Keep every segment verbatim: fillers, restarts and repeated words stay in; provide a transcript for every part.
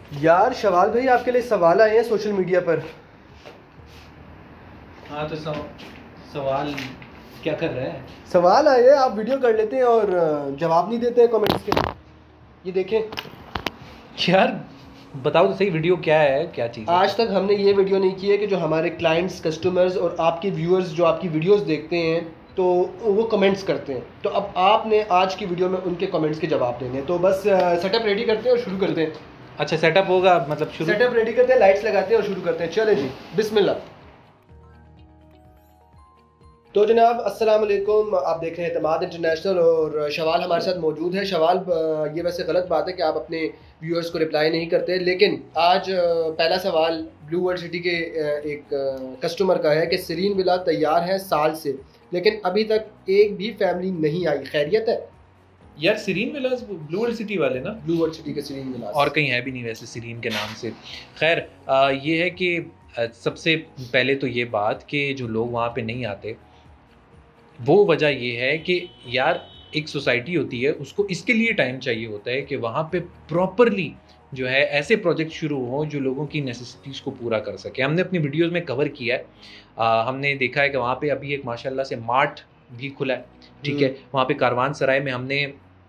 यार शवाल भाई, आपके लिए सवाल आए हैं सोशल मीडिया पर। हाँ तो सव, सवाल क्या कर रहा है? सवाल आए हैं, आप वीडियो कर लेते हैं और जवाब नहीं देते हैं कमेंट्स के। ये देखें यार बताओ तो सही, वीडियो क्या है, क्या चीज़ है? आज तक हमने ये वीडियो नहीं की है कि जो हमारे क्लाइंट्स, कस्टमर्स और आपके व्यूअर्स जो आपकी वीडियोस देखते हैं तो वो कमेंट्स करते हैं, तो अब आपने आज की वीडियो में उनके कमेंट्स के जवाब देने हैं। तो बस सेटअप रेडी करते हैं और शुरू करते हैं। अच्छा सेटअप होगा, मतलब शुरू सेटअप रेडी करते हैं, लाइट्स लगाते हैं और शुरू करते हैं। चले जी, बिस्मिल्लाह। तो जनाब अस्सलाम वालेकुम, आप देख रहे हैं एतमाद इंटरनेशनल और शवाल हमारे साथ मौजूद है। शवाल, ये वैसे गलत बात है कि आप अपने व्यूअर्स को रिप्लाई नहीं करते, लेकिन आज पहला सवाल ब्लू वर्ल्ड सिटी के एक कस्टमर का है कि सीरीन विला तैयार है साल से, लेकिन अभी तक एक भी फैमिली नहीं आई, खैरियत है? यार Serene Villas Blue World City वाले ना? ब्लू वर्ल्ड सिटी के सीरीन विलास, और कहीं है भी नहीं वैसे सीरीन के नाम से। खैर ये है कि सबसे पहले तो ये बात कि जो लोग वहाँ पे नहीं आते वो वजह ये है कि यार एक सोसाइटी होती है, उसको इसके लिए टाइम चाहिए होता है कि वहाँ पे प्रॉपरली जो है ऐसे प्रोजेक्ट शुरू हों जो लोगों की नेसेसिटीज़ को पूरा कर सके। हमने अपनी वीडियोस में कवर किया है, आ, हमने देखा है कि वहाँ पे अभी एक माशाल्लाह से मार्ट भी खुला है, ठीक है। वहाँ पे कारवान सराय में हमने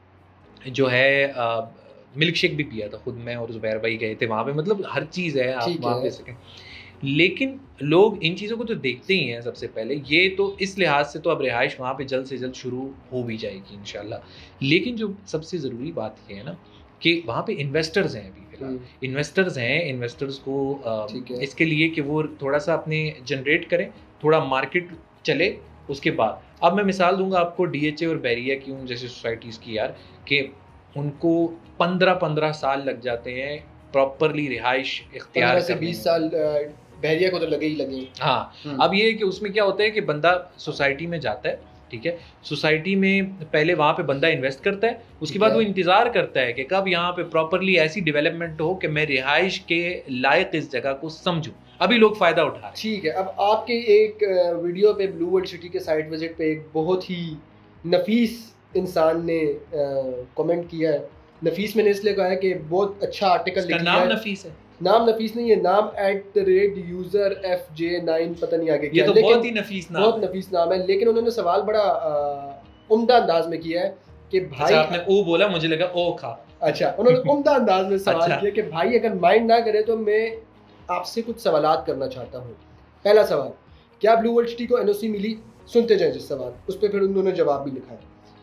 जो है मिल्क शेक भी पिया था, खुद मैं और ज़ुबैर भाई गए थे वहाँ पे। मतलब हर चीज़ है, आप वहाँ पे सकें। लेकिन लोग इन चीज़ों को तो देखते ही हैं सबसे पहले। ये तो इस लिहाज से तो अब रिहाइश वहाँ पे जल्द से जल्द शुरू हो भी जाएगी इंशाल्लाह। लेकिन जो सबसे ज़रूरी बात ये है ना कि वहाँ पे इन्वेस्टर्स हैं अभी फिलहाल। इन्वेस्टर्स हैं, इन्वेस्टर्स को आ, इसके लिए कि वो थोड़ा सा अपने जनरेट करें, थोड़ा मार्केट चले। उसके बाद अब मैं मिसाल दूंगा आपको डी एच ए और बैरिया क्यों जैसे सोसाइटीज़ की यार, कि उनको पंद्रह पंद्रह साल लग जाते हैं प्रॉपरली रिहाइश इख्तियार से बीस साल बहरिया को तो लगे ही लगे। हाँ, अब ये है कि उसमें क्या होता है कि बंदा सोसाइटी में जाता है, ठीक है। सोसाइटी में पहले वहाँ पे बंदा इन्वेस्ट करता है, उसके बाद वो इंतज़ार करता है कि कब यहाँ पे प्रॉपरली ऐसी डेवलपमेंट हो कि मैं रिहाइश के लायक इस जगह को समझूं। अभी लोग फ़ायदा उठा रहे हैं। ठीक है, अब आपके एक वीडियो पे ब्लू वर्ल्ड सिटी के साइट विजिट पे एक बहुत ही नफीस इंसान ने कमेंट किया है। नफीस मैंने इसलिए कहा है कि बहुत अच्छा आर्टिकल लिखा है। नाम नफीस है? नाम नफीस नहीं है, नाम at the rate user F J nine, पता नहीं आगे क्या। ये तो बहुत ही नफीस नाम, बहुत नफीस नाम है। लेकिन उन्होंने सवाल बड़ा उम्दा अंदाज में किया है कि भाई, अच्छा, आपने ओ बोला, मुझे लगा ओ खा। अच्छा, उन्होंने उम्दा अंदाज में सवाल अच्छा। किया कि भाई अगर माइंड ना करे तो मैं आपसे कुछ सवालात करना चाहता हूँ। पहला सवाल, क्या ब्लू वर्ल्ड सिटी को एन ओ सी मिली? सुनते जाए जिस सवाल, उस पर फिर उन्होंने जवाब भी लिखा है,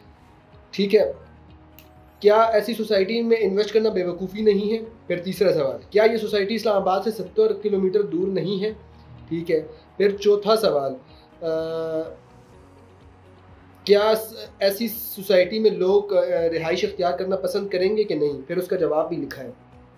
ठीक है। क्या ऐसी सोसाइटी में इन्वेस्ट करना बेवकूफ़ी नहीं है? फिर तीसरा सवाल, क्या ये सोसाइटी इस्लामाबाद से सत्तर किलोमीटर दूर नहीं है? ठीक है। फिर चौथा सवाल, आ, क्या ऐसी सोसाइटी में लोग रिहाइश इख्तियार करना पसंद करेंगे कि नहीं? फिर उसका जवाब भी लिखा है।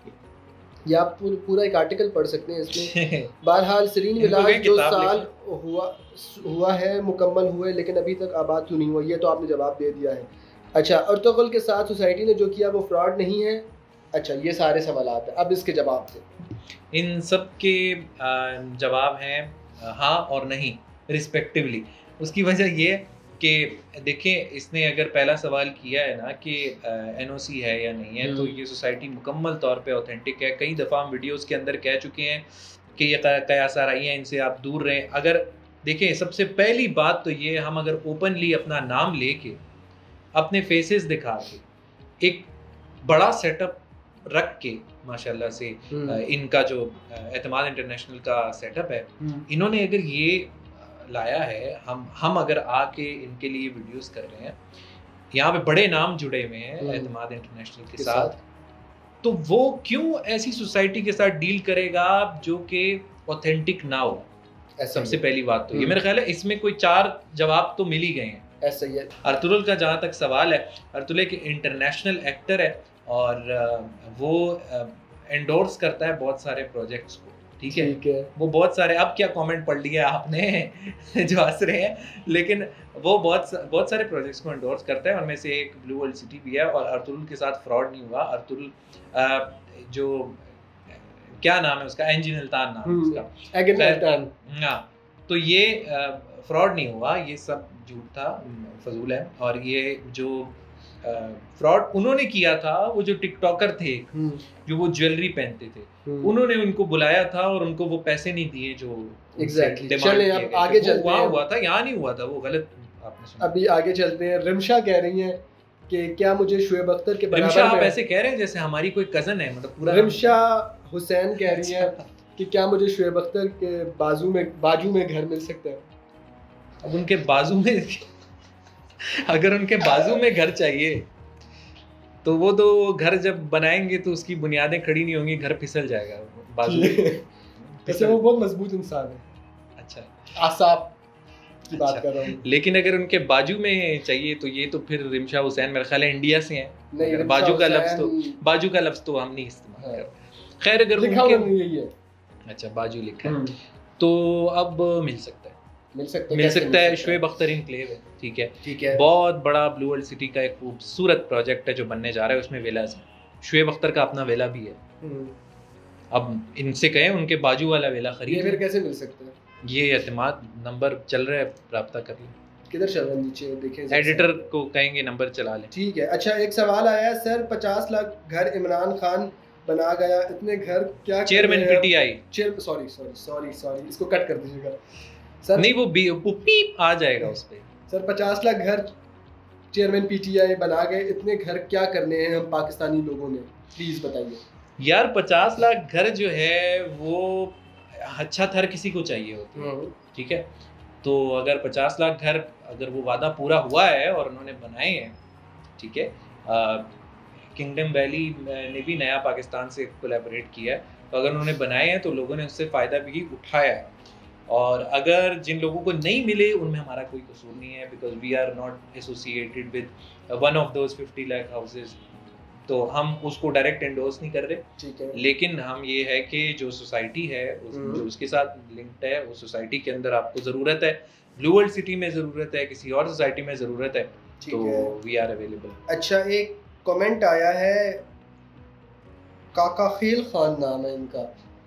या आप पूरा एक आर्टिकल पढ़ सकते हैं इसमें। बहरहाल सीरीन विलास जो साल हुआ हुआ है मुकम्मल हुए, लेकिन अभी तक आबाद क्यों नहीं हुआ? ये तो आपने जवाब दे दिया है। अच्छा, अर्तुगरुल के साथ सोसाइटी ने जो किया वो फ्रॉड नहीं है? अच्छा, ये सारे सवालात हैं। अब इसके जवाब थे। इन सब के जवाब हैं हाँ और नहीं रिस्पेक्टिवली। उसकी वजह ये कि देखें, इसने अगर पहला सवाल किया है ना कि एन ओ सी है या नहीं है, तो ये सोसाइटी मुकम्मल तौर पे ऑथेंटिक है। कई दफ़ा हम वीडियोस के अंदर कह चुके हैं कि ये कया साराई हैं, इनसे आप दूर रहें। अगर देखें, सबसे पहली बात तो ये, हम अगर ओपनली अपना नाम लेके, अपने फेसेस दिखा के, एक बड़ा सेटअप रख के, माशाल्लाह से इनका जो एतमाद इंटरनेशनल का सेटअप है, इन्होंने अगर ये लाया है, हम हम अगर आके इनके लिए वीडियोस कर रहे हैं, यहाँ पे बड़े नाम जुड़े हुए हैं एतमाद इंटरनेशनल के साथ, तो वो क्यों ऐसी सोसाइटी के साथ डील करेगा जो कि ऑथेंटिक ना हो? सबसे पहली बात तो ये, मेरा ख्याल है इसमें कोई चार जवाब तो मिल ही गए हैं। ऐसा ही है। अर्तुगरुल का जहाँ तक सवाल है, अर्तुगरुल एक इंटरनेशनल एक्टर है और वो एंडोर्स करता है बहुत सारे प्रोजेक्ट्स को, ठीक है, ठीक है। वो बहुत सारे, अब क्या कमेंट पढ़ लिया आपने जो हंस रहे हैं, लेकिन वो बहुत बहुत सारे प्रोजेक्ट्स को एंडोर्स करता है, उनमें से एक ब्लू वर्ल्ड सिटी भी है। और अर्तुगरुल के साथ फ्रॉड नहीं हुआ। अर्तुगरुल जो क्या नाम है उसका, एंजिन अल्तान नाम है उसका, हाँ, तो ये फ्रॉड नहीं हुआ, ये सब झूठ था, फजूल है। और ये जो फ्रॉड उन्होंने किया था, वो जो टिकटॉकर थे जो वो ज्वेलरी पहनते थे, उन्होंने उनको बुलाया था और उनको वो पैसे नहीं दिए जो एग्जैक्टली चले अब आगे चलते हैं। वहाँ हुआ था, यहाँ नहीं हुआ था, वो गलत आपने सुना। अभी आगे चलते हैं। रिमशा कह रही हैं कि क्या मुझे शुएब अख्तर के बराबर रिमशा आप ऐसे कह रहे हैं जैसे हमारी कोई कजन है, मतलब पूरा। रिमशा हुसैन कह रही हैं कि क्या मुझे शुएब अख्तर के बाजू में बाजू में घर मिल सकता है। अब उनके बाजू में अगर उनके बाजू में घर चाहिए तो वो तो घर जब बनाएंगे तो उसकी बुनियादें खड़ी नहीं होंगी, घर फिसल जाएगा बाजू में। वैसे वो बहुत मजबूत इंसान है। अच्छा, आसाब की बात अच्छा। कर रहा हूँ। लेकिन अगर उनके बाजू में चाहिए तो ये तो फिर रिमशा हुसैन मेरे ख्याल है इंडिया से हैं। नहीं, रिमशा बाजू का लफ्ज तो हुसैन- बाजू का लफ्ज तो हम नहीं इस्तेमाल हाँ। करते। खैर अगर लिखा उनके हुआ नहीं है ये। अच्छा बाजू लिखा है हम्म, तो अब मिल सकता है, मिल सकता है मिल कैसे सकता है। शुएब अख्तर इनक्लेव है, ठीक है, ठीक है। बहुत बड़ा ब्लू वर्ल्ड सिटी का एक खूबसूरत प्रोजेक्ट है जो बनने जा रहा है, उसमें विलास है। शुएब अख्तर का अपना विला भी है। हम्म, अब इनसे कहें उनके बाजू वाला विला ये खरीद, फिर कैसे मिल सकता है? ये एतमाद नंबर चल रहा है, रब्ता कर लें, किधर चल रहा है नीचे देखें जरा। एडिटर को कहेंगे नंबर चला लें। ठीक है। अच्छा एक सवाल आया है, सर पचास लाख घर इमरान खान बना गया, इतने घर क्या chairman PTI, chair sorry sorry sorry sorry इसको कट कर दीजिएगा सर। नहीं वो बी वो पीप आ जाएगा उस पे। सर पचास लाख घर चेयरमैन पीटीआई बना गए, इतने घर क्या करने हैं हम पाकिस्तानी लोगों ने, प्लीज बताइए। यार पचास लाख घर जो है वो अच्छा हर किसी को चाहिए होती है, ठीक है। तो अगर पचास लाख घर अगर वो वादा पूरा हुआ है और उन्होंने बनाए हैं, ठीक है, किंगडम वैली ने भी नया पाकिस्तान से कोलैबोरेट किया है, तो अगर उन्होंने बनाए हैं तो लोगों ने उससे फ़ायदा भी उठाया है। और अगर जिन लोगों को नहीं मिले उनमें हमारा कोई कसूर नहीं है, because we are not associated with one of those fifty lakh houses, तो हम उसको डायरेक्ट एंडोर्स नहीं कर रहे, ठीक है। लेकिन हम ये है कि जो सोसाइटी है उस, जो उसके साथ लिंक्ड है, उस सोसाइटी के अंदर आपको ज़रूरत है, ब्लू वर्ल्ड सिटी में ज़रूरत है, किसी और सोसाइटी में ज़रूरत है, तो वी आर अवेलेबल। अच्छा एक कमेंट आया है, काका खेल खान नाम है इनका।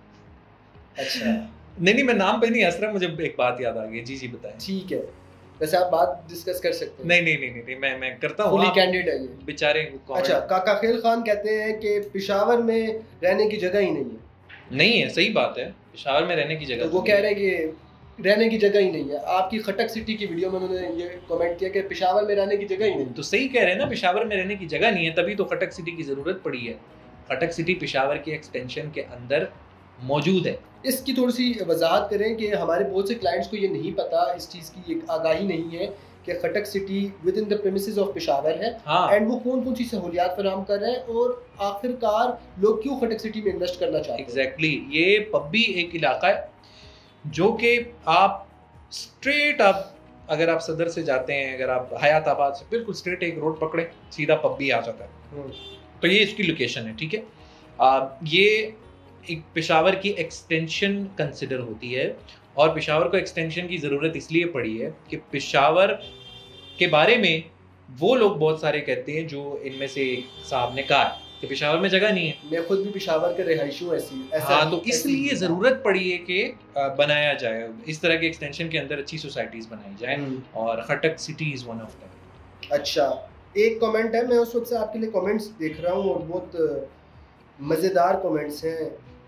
अच्छा नहीं नहीं मैं नाम पे नहीं हंस रहा, मुझे एक बात याद आ गई। जी जी बताएं। ठीक है, वैसे आप बात डिस्कस कर सकते हैं। नहीं नहीं नहीं नहीं मैं मैं करता हूँ, फुली कैंडिड है ये बेचारे। अच्छा काका खेल खान कहते हैं कि पेशावर में रहने की जगह ही नहीं है। नहीं है, सही बात है, पेशावर में रहने की जगह तो वो कह रहे हैं कि रहने की जगह ही नहीं है। आपकी खटक सिटी की वीडियो में उन्होंने ये कमेंट किया कि पेशावर में रहने की जगह ही नहीं। तो सही कह रहे हैं ना, पेशावर में रहने की जगह नहीं है, तभी तो खटक सिटी की ज़रूरत पड़ी है। खटक सिटी पेशावर के एक्सटेंशन के अंदर मौजूद है। इसकी थोड़ी सी वजाहत करें कि हमारे बहुत से क्लाइंट्स को ये नहीं पता, इस चीज़ की एक आगाही नहीं है कि Khattak city within the premises of Peshawar है, हाँ। एंड वो कौन कौन सी सहूलियात फराहम कर रहे हैं और आखिरकार लोग क्यों खटक सिटी में इन्वेस्ट करना चाहते हैं। Exactly exactly. ये पब्बी एक इलाका है जो कि आप स्ट्रेट आप अगर आप सदर से जाते हैं, अगर आप हयात आबाद से बिल्कुल स्ट्रेट एक रोड पकड़े, सीधा पब्बी आ जाता है। तो ये इसकी लोकेशन है, ठीक है। आ, ये एक पेशावर की एक्सटेंशन कंसिडर होती है, और पेशावर को एक्सटेंशन की ज़रूरत इसलिए पड़ी है कि पेशावर के बारे में वो लोग बहुत सारे कहते हैं जो इनमें से एक साहब ने कहा है कि पेशावर में जगह नहीं है। मैं खुद भी पेशावर के रिहायशी हूँ ऐसी ऐसा हाँ, तो इसलिए ज़रूरत पड़ी है कि बनाया जाए इस तरह के एक्सटेंशन के अंदर अच्छी सोसाइटीज़ बनाई जाए, और Khattak city is one of them. अच्छा एक कमेंट है, मैं उस वक्त से आपके लिए कमेंट्स देख रहा हूँ और बहुत मज़ेदार कमेंट्स हैं।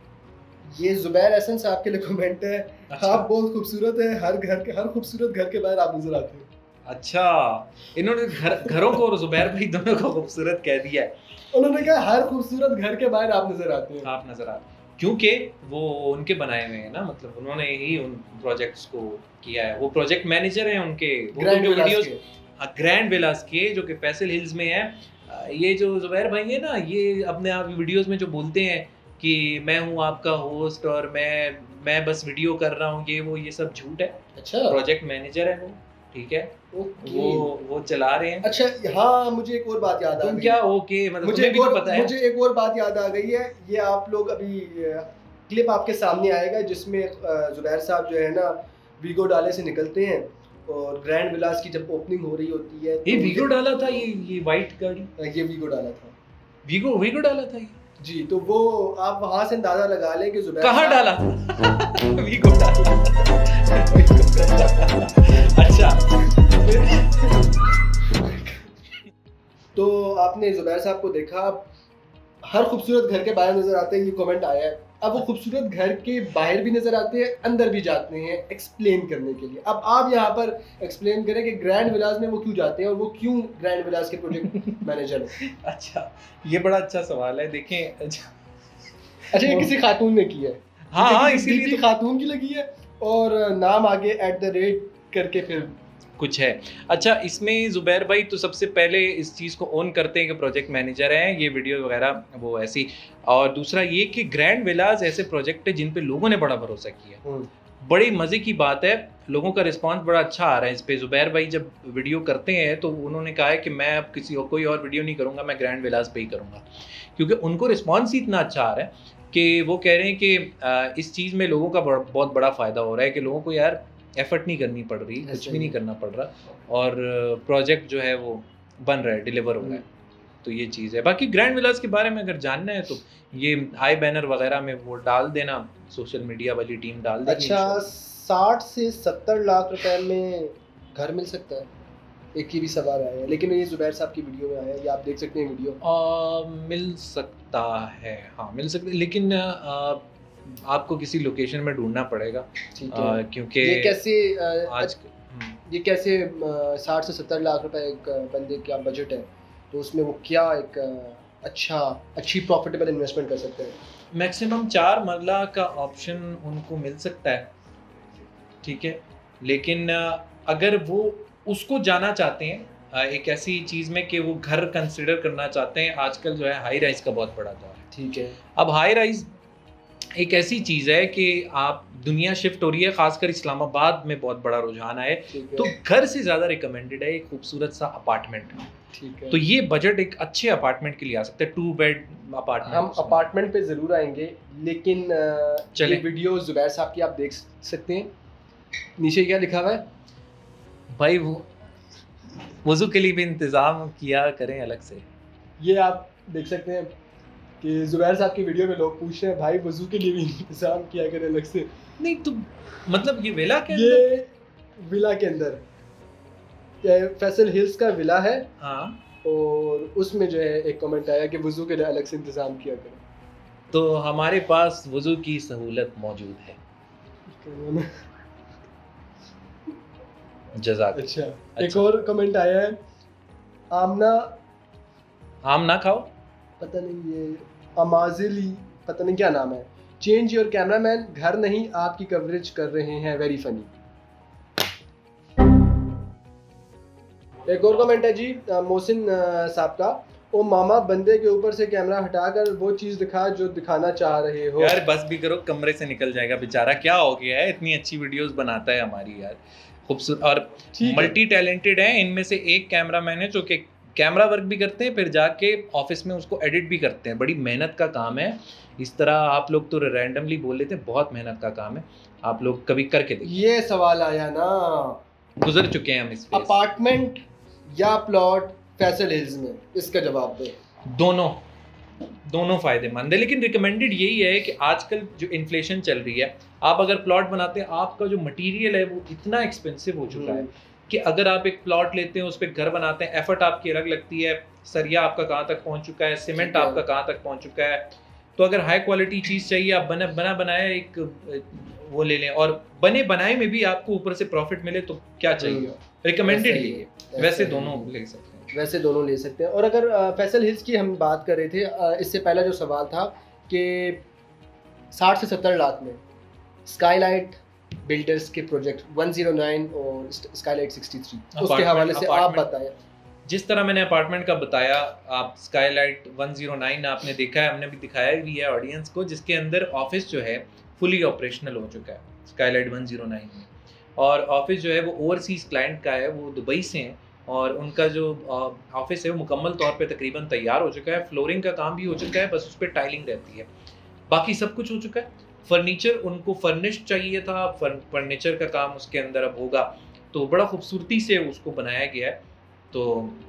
ये जुबैर हसन साहब के लिए कमेंट है, अच्छा। आप बहुत खूबसूरत हैं, हर घर के हर खूबसूरत घर के बाहर आप नजर आते हैं। अच्छा, इन्होंने घर घरों को और जुबैर भाई दोनों को खूबसूरत कह दिया है। उन्होंने कहा हर खूबसूरत घर के बाहर आप नजर आते हैं। आप नजर आते हैं क्योंकि वो उनके बनाए हुए हैं ना, मतलब उन्होंने ही उन प्रोजेक्ट्स को किया है, वो प्रोजेक्ट मैनेजर हैं उनके, ग्रैंड जो विलास वीडियोस के। हाँ ग्रैंड विलास के, जो कि फैसल हिल्स में है। ये जो जुबैर भाई है ना, ये अपने आप वीडियोस में जो बोलते हैं कि मैं हूँ आपका होस्ट और मैं मैं बस वीडियो कर रहा हूँ, ये वो ये सब झूठ है। अच्छा, प्रोजेक्ट मैनेजर है वो, ठीक है, वो वो चला रहे हैं। अच्छा हाँ, मुझे एक और बात याद आ गई। क्या ओके, मतलब मुझे भी तो पता है। मुझे एक और बात याद आ गई है, ये आप लोग अभी क्लिप आपके सामने आएगा जिसमें जुबैर साहब जो है ना वीगो डाले से निकलते हैं और ग्रैंड विलास की जब ओपनिंग हो रही होती है। ये वीगो डाला था, ये ये वाइट गाड़ी, ये वीगो डाला था, वीगो वीगो डाला था ये जी। तो वो आप वहां से अंदाजा लगा लें कि जुबैर कहाँ डाला था। वीगो डाला। अच्छा तो आपने जुबैर साहब को देखा, हर खूबसूरत घर के बाहर नजर आते हैं, ये कमेंट आया है। अब वो खूबसूरत घर के बाहर भी नजर आते हैं, अंदर भी जाते हैं एक्सप्लेन करने के लिए। अब आप यहाँ पर एक्सप्लेन करें कि ग्रैंड विलास में वो क्यों जाते हैं और वो क्यों ग्रैंड विलास के प्रोजेक्ट मैनेजर हैं। अच्छा, ये बड़ा अच्छा सवाल है। देखें, अच्छा ये किसी खातून ने की है, हाँ हाँ, इसीलिए तो खातून की लगी है और नाम आगे एट द रेट करके फिर कुछ है। अच्छा, इसमें ज़ुबैर भाई तो सबसे पहले इस चीज़ को ओन करते हैं कि प्रोजेक्ट मैनेजर हैं, ये वीडियो वगैरह वो ऐसी। और दूसरा ये कि ग्रैंड विलास ऐसे प्रोजेक्ट है जिन पे लोगों ने बड़ा भरोसा किया। बड़ी मज़े की बात है, लोगों का रिस्पांस बड़ा अच्छा आ रहा है इस पे। ज़ुबैर भाई जब वीडियो करते हैं तो उन्होंने कहा है कि मैं अब किसी और कोई और वीडियो नहीं करूँगा, मैं ग्रैंड विलास पे ही करूँगा, क्योंकि उनको रिस्पांस ही इतना अच्छा आ रहा है कि वो कह रहे हैं कि इस चीज़ में लोगों का बहुत बड़ा फ़ायदा हो रहा है कि लोगों को यार एफर्ट नहीं करनी पड़ रही, कुछ भी नहीं करना पड़ रहा, और प्रोजेक्ट जो है वो बन रहा है, डिलीवर हो रहा है। तो ये चीज़ है। बाकी ग्रैंड विलास के बारे में अगर जानना है तो ये आई बैनर वगैरह में वो डाल देना, सोशल मीडिया वाली टीम डाल देगी। अच्छा, साठ से सत्तर लाख रुपए में घर मिल सकता है? एक ही भी सवाल आया है, लेकिन ये जुबैर साहब की वीडियो में आया है, ये आप देख सकते हैं वीडियो। आ, मिल सकता है, हाँ मिल सकता है, लेकिन आ, आपको किसी लोकेशन में ढूंढना पड़ेगा, क्योंकि ये कैसे आ, आज ये कैसे साठ से सत्तर लाख रुपए एक बंदे का बजट है, तो उसमें वो क्या एक अच्छा अच्छी प्रॉफिटेबल इन्वेस्टमेंट कर सकते हैं? मैक्सिमम चार मरला का ऑप्शन उनको मिल सकता है, ठीक है, लेकिन अगर वो उसको जाना चाहते हैं एक ऐसी चीज़ में कि वो घर कंसिडर करना चाहते हैं, आजकल जो है हाई राइज का बहुत बड़ा दौर है। ठीक है, अब हाई राइज एक ऐसी चीज़ है कि आप दुनिया शिफ्ट हो रही है, खासकर इस्लामाबाद में बहुत बड़ा रुझान है, तो घर से ज़्यादा रिकमेंडेड है एक खूबसूरत सा अपार्टमेंट। ठीक है, तो ये बजट एक अच्छे अपार्टमेंट के लिए आ सकता है, टू बेड अपार्टमेंट। हम अपार्टमेंट पे ज़रूर आएंगे, लेकिन ये वीडियो जुबैर साहब की आप देख सकते हैं, नीचे क्या लिखा हुआ है भाई, वो वज़ू के लिए भी इंतज़ाम किया करें अलग से। ये आप देख सकते हैं कि जुबैर साहब की वीडियो में लोग पूछ रहे हैं भाई वज़ू के लिए भी इंतज़ाम किया करें अलग से। नहीं तो मतलब ये विला के अंदर, ये विला के अंदर फैसल हिल्स का विला है, हाँ, और उसमें जो है एक कमेंट आया कि वज़ू के लिए अलग से इंतज़ाम किया करें। तो हमारे पास वज़ू की सहूलत मौजूद है। जज़ाक। अच्छा, अच्छा, एक और कमेंट आया है, आमना आम ना खाओ, पता नहीं ये अमाजिली, पता नहीं क्या नाम है, चेंज योर कैमरामैन, घर नहीं आपकी कवरेज कर रहे हैं, वेरी फनी। एक और कमेंट है जी मोहसिन साहब का, ओ मामा बंदे के ऊपर से कैमरा हटाकर वो चीज दिखा जो दिखाना चाह रहे हो। यार बस भी करो, कमरे से निकल जाएगा बेचारा, क्या हो गया है, इतनी अच्छी वीडियोस बनाता है हमारी यार, खूबसूरत और मल्टी टैलेंटेड है। इनमें से एक कैमरामैन है जो कि कैमरा वर्क भी करते हैं, फिर जाके ऑफिस में उसको एडिट भी करते हैं, बड़ी मेहनत का काम है। इस तरह आप लोग तो रैंडमली बोल लेते हैं, बहुत मेहनत का काम है, आप लोग कभी करके देखिए। ये सवाल आया ना, गुजर चुके हैं हम इस पे, अपार्टमेंट या प्लॉट फैसल हिल्स में, इसका जवाब दो। दोनों दोनों फायदेमंद है, लेकिन रिकमेंडेड यही है कि आजकल जो इन्फ्लेशन चल रही है, आप अगर प्लॉट बनाते हैं, आपका जो मटेरियल है वो इतना एक्सपेंसिव हो चुका है कि अगर आप एक प्लॉट लेते हैं, उस पर घर बनाते हैं, एफर्ट आपकी अलग लगती है, सरिया आपका कहाँ तक पहुँच चुका है, सीमेंट आपका कहाँ तक पहुँच चुका है। तो अगर हाई क्वालिटी चीज़ चाहिए, आप बना बना बनाया एक वो ले लें, और बने बनाए में भी आपको ऊपर से प्रॉफिट मिले तो क्या चाहिए, रिकमेंडेड ही है। वैसे दोनों ले सकते हैं, वैसे दोनों ले सकते हैं। और अगर फैसल हिल्स की हम बात कर रहे थे, इससे पहला जो सवाल था कि साठ से सत्तर लाख में स्काईलाइट बिल्डर्स के प्रोजेक्ट एक सौ नौ और स्काईलाइट तिरसठ, उसके हवाले से आप बताएं। जिस तरह मैंने अपार्टमेंट का बताया, आप स्काईलाइट एक सौ नौ आपने देखा है, हमने भी दिखाया भी है ऑडियंस को, जिसके अंदर ऑफिस जो है फुली ऑपरेशनल हो चुका है स्काईलाइट एक सौ नौ में, और ऑफिस जो है वो ओवरसीज क्लाइंट का है, वो दुबई से हैं, और उनका जो ऑफिस है वो मुकम्मल तौर पे तकरीबन तैयार हो चुका है, फ्लोरिंग का काम भी हो चुका है, बस उस पर टाइलिंग रहती है, बाकी सब कुछ हो चुका है। फर्नीचर उनको फर्निश चाहिए था, फर्नीचर का काम उसके अंदर अब होगा, तो बड़ा खूबसूरती से उसको बनाया गया है। तो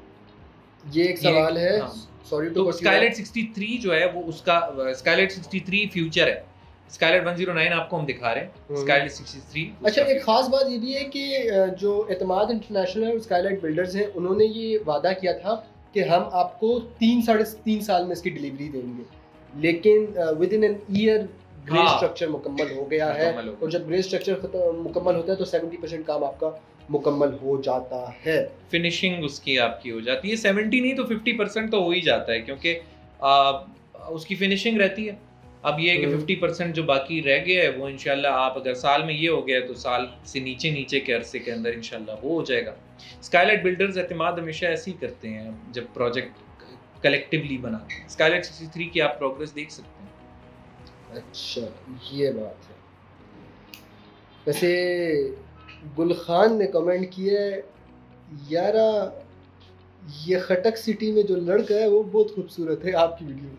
ये एक सवाल है, सॉरी तो स्काईलाइट तिरसठ जो है वो उसका स्काईलाइट तिरसठ फ्यूचर है, स्काईलाइट एक सौ नौ आपको हम दिखा रहे हैं, स्काईलाइट तिरसठ। अच्छा, एक खास बात ये भी है कि जो एतमाद इंटरनेशनल और स्काईलाइट बिल्डर्स हैं, उन्होंने ये वादा किया था कि हम आपको तीन साढ़े तीन साल में इसकी डिलीवरी देंगे, लेकिन विद इन एन ईयर ग्रे हाँ। स्ट्रक्चर मुकम्मल हो गया है, मुकम्मल हो और जब ग्रे स्ट्रक्चर मुकम्मल होता है तो सेवेंटी परसेंट काम आपका मुकम्मल हो जाता है। फिनिशिंग उसकी आपकी हो जाती है, सेवेंटी नहीं तो फिफ्टी परसेंट तो हो ही जाता है, क्योंकि आ, उसकी फिनिशिंग रहती है। अब ये है कि हम्म। फिफ्टी परसेंट जो बाकी रह गया है वो इंशाल्लाह आप अगर साल में ये हो गया तो साल से नीचे नीचे के अरसे के अंदर इंशाल्लाह वो हो जाएगा। स्काईलाइट बिल्डर्स एतमाद हमेशा ऐसे ही करते हैं जब प्रोजेक्ट कलेक्टिवली बनाते हैं। स्काईलाइट सिक्सटी थ्री की आप प्रोग्रेस देख सकते हैं। अच्छा, ये बात है। वैसे गुल खान ने कमेंट किया है, यारा ये खटक सिटी में जो लड़का है वो बहुत खूबसूरत है, आपकी वीडियो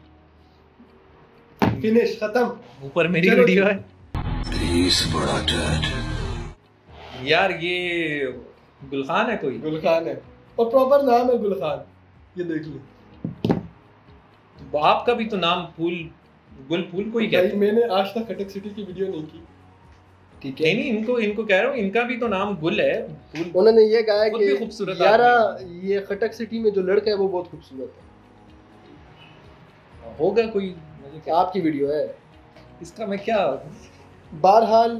फिनिश खत्म। ऊपर मेरी चलो वीडियो जी। है यार, ये गुलखान है कोई? गुलखान है, और प्रॉपर नाम है गुलखान, ये देख लो। तो आपका भी तो नाम फूल गुल फूल को ही कहते भाई हैं। मैंने आज तक खटक सिटी की वीडियो नहीं की, ठीक है? नहीं नहीं, इनको इनको कह रहा हूँ, इनका भी तो नाम गुल है। फूल उन्होंने ये कहा है खुद भी कि खूबसूरत यारा आदमी ये खटक सिटी में जो लड़का है वो बहुत खूबसूरत होगा कोई, मुझे है, क्या आपकी वीडियो है। इसका मैं क्या। बहरहाल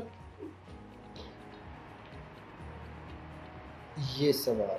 ये सवाल,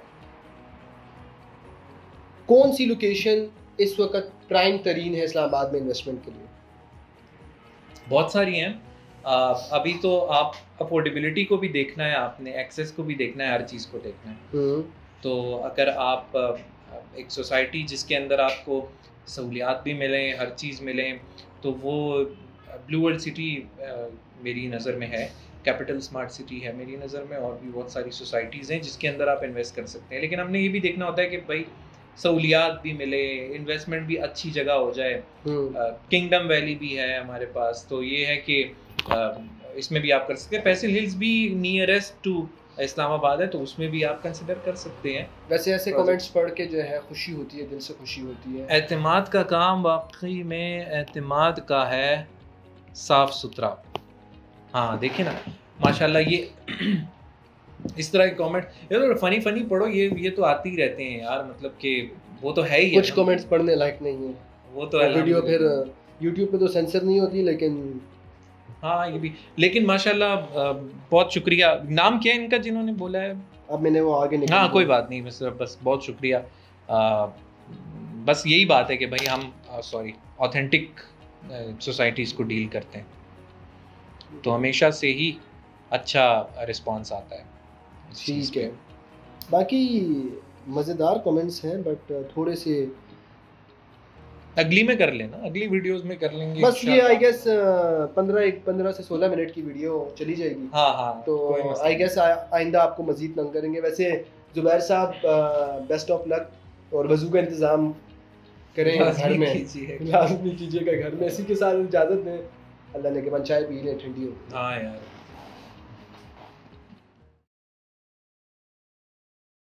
कौन सी लोकेशन इस वक्त प्राइम तरीन है इस्लामाबाद में इन्वेस्टमेंट के लिए? बहुत सारी हैं। आ, अभी तो आप अफोर्डेबिलिटी को भी देखना है, आपने एक्सेस को भी देखना है, हर चीज़ को देखना है। तो अगर आप आ, एक सोसाइटी जिसके अंदर आपको सहूलियात भी मिलें, हर चीज़ मिलें, तो वो ब्लू वर्ल्ड सिटी मेरी नज़र में है। कैपिटल स्मार्ट सिटी है मेरी नज़र में, और भी बहुत सारी सोसाइटीज़ हैं जिसके अंदर आप इन्वेस्ट कर सकते हैं। लेकिन हमने ये भी देखना होता है कि भाई सहूलियात भी मिले, इन्वेस्टमेंट भी अच्छी जगह हो जाए। किंगडम वैली भी है हमारे पास, तो ये है कि uh, इसमें भी आप कर सकते हैं। पैसिल हिल्स भी नियरेस्ट टू इस्लामाबाद है, तो उसमें भी आप कंसिडर कर सकते हैं। वैसे ऐसे कमेंट्स पढ़ के जो है खुशी होती है, दिल से खुशी होती है। एतमाद का काम वाकई में एतमाद का है, साफ सुथरा। हाँ देखिए ना, माशाल्लाह, ये इस तरह के कमेंट यार फनी फनी पढ़ो, ये ये तो आते ही रहते हैं यार, मतलब कि वो तो है ही है। कुछ कमेंट्स पढ़ने लायक नहीं है, वो तो वीडियो फिर यूट्यूब पे तो सेंसर नहीं होती, लेकिन हाँ ये भी। लेकिन माशाल्लाह बहुत शुक्रिया। नाम क्या है इनका जिन्होंने बोला है? अब मैंने वो आगे निकाल हाँ कोई बात नहीं, बस बस बहुत शुक्रिया। आ, बस यही बात है कि भाई हम सॉरी ऑथेंटिक सोसाइटीज़ को डील करते हैं, तो हमेशा से ही अच्छा रिस्पांस आता है। ठीक है, बाकी मज़ेदार कमेंट्स हैं, बट थोड़े से अगली में कर लेना, अगली वीडियोस में कर लेंगे बस। ये आई गेस पंद्रह एक पंद्रह से सोलह मिनट की वीडियो चली जाएगी। हाँ हाँ, तो आई गेस आइंदा आपको मजीद तंग करेंगे। वैसे जुबैर साहब बेस्ट ऑफ लक, और वजू का इंतज़ाम करें घर में, लाजमी कीजिएगा घर में। इसी के साथ इजाज़त दें, अल्लाह ने के मन चाय पी लें, ठंडी हो। हाँ यार।